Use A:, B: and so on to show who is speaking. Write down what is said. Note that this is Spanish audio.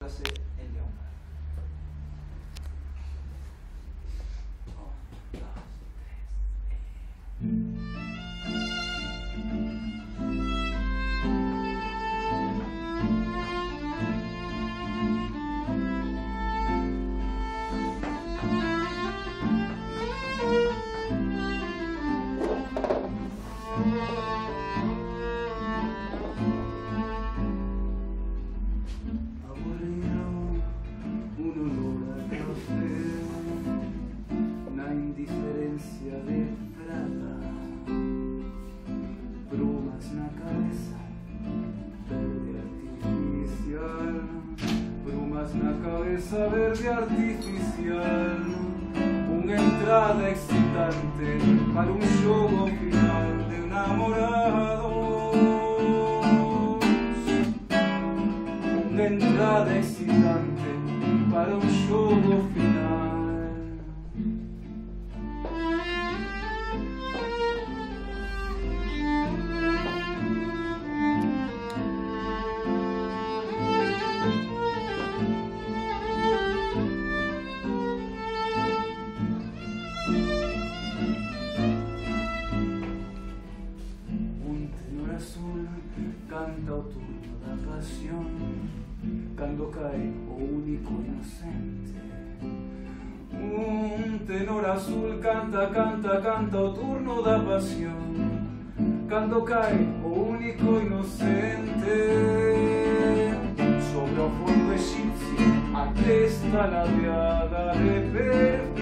A: frase en león.
B: Indiferencia de plata, brumas na cabeza, verde artificial, brumas na cabeza, verde artificial, una entrada excitante para un juego final de enamorados, una entrada excitante para un juego final. Canta o turno da pasión, cando cae o único inocente. Un tenor azul canta, canta, canta o turno da pasión, cando cae o único inocente. Sobre o fondo egipcio, a testa ladeada de perfección.